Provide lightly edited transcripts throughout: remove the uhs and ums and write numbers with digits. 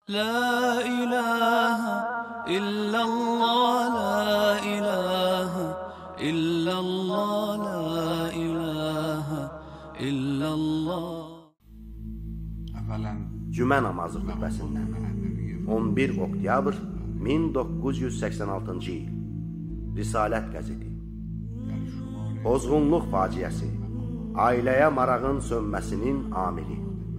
La ilahe illallah, la ilahe illallah, la ilahe illallah. Cümə namazı xutbəsindən 11 oktyabr 1986-cı il. Risalət qəzeti. Pozğunluq faciəsi, ailəyə marağın sönməsinin amili.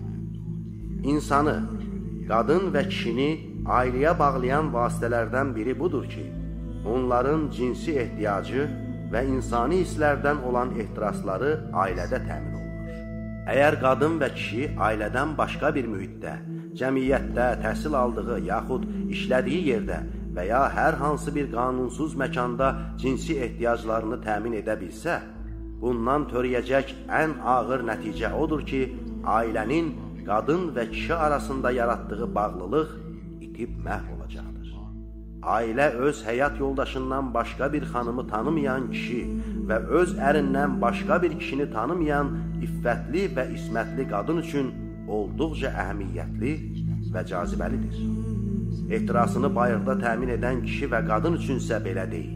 İnsanı, qadın və kişini ailəyə bağlayan vasitələrdən biri budur ki, onların cinsi ehtiyacı və insani hisslərdən olan ehtirasları ailədə təmin olunur. Əgər qadın və kişi ailədən başqa bir mühitdə, cəmiyyətdə, təhsil aldığı yaxud işlədiyi yerdə və ya hər hansı bir qanunsuz məkanda cinsi ehtiyaclarını təmin edə bilsə, bundan törəyəcək ən ağır nəticə odur ki, ailənin qadın və kişi arasında yaratdığı bağlılıq itib məhv olacaqdır. Ailə öz həyat yoldaşından başqa bir xanımı tanımayan kişi və öz ərindən başqa bir kişini tanımayan iffətli və ismətli qadın üçün olduqca əhəmiyyətli və cazibəlidir. Ehtirasını bayırda təmin edən kişi və qadın üçünsə belə deyil.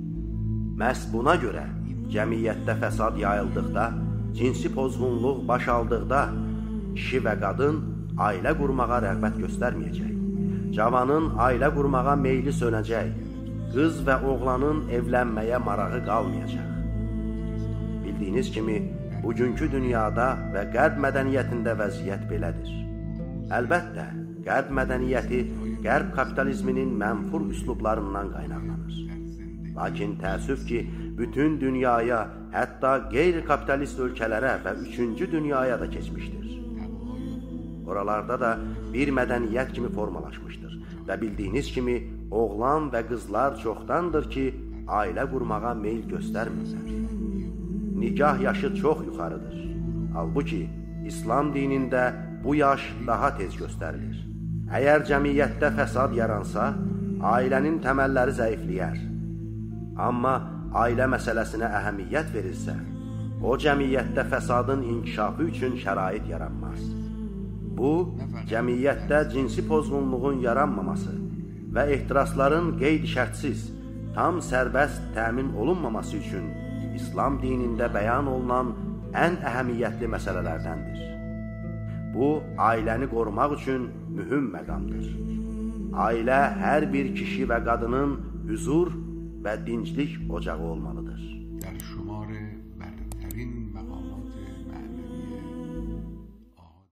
Məhz buna görə cəmiyyətdə fəsad yayıldıqda, cinsi pozğunluq baş aldıqda, kişi və qadın ailə qurmağa rəğbət göstərməyəcək. Cavanın ailə qurmağa meyli sönəcək, qız və oğlanın evlənməyə marağı qalmayacaq. Bildiyiniz kimi, bugünkü dünyada və qərb mədəniyyətində vəziyyət belədir. Əlbəttə, qərb mədəniyyəti qərb kapitalizminin mənfur üslublarından qaynaqlanır. Lakin təəssüf ki, bütün dünyaya, hətta qeyri-kapitalist ölkələrə və 3-cü dünyaya da keçmişdir. Oralarda da bir mədəniyyət kimi formalaşmışdır və bildiyiniz kimi, oğlan və qızlar çoxdandır ki, ailə qurmağa meyl göstərmirlər. Nikah yaşı çox yuxarıdır. Halbuki, İslam dinində bu yaş daha tez göstərilir. Əgər cəmiyyətdə fəsad yaransa, ailənin təməlləri zəifləyər. Amma ailə məsələsinə əhəmiyyət verilsə, o cəmiyyətdə fəsadın inkişafı üçün şərait yaranmaz. Bu, cəmiyyətdə cinsi pozğunluğun yaranmaması və ehtirasların qeyd-şərtsiz, tam sərbəst təmin olunmaması üçün İslam dinində bəyan olunan ən əhəmiyyətli məsələlərdəndir. Bu, ailəni qorumaq üçün mühüm məqamdır. Ailə hər bir kişi və qadının hüzur və dinclik ocağı olmalıdır.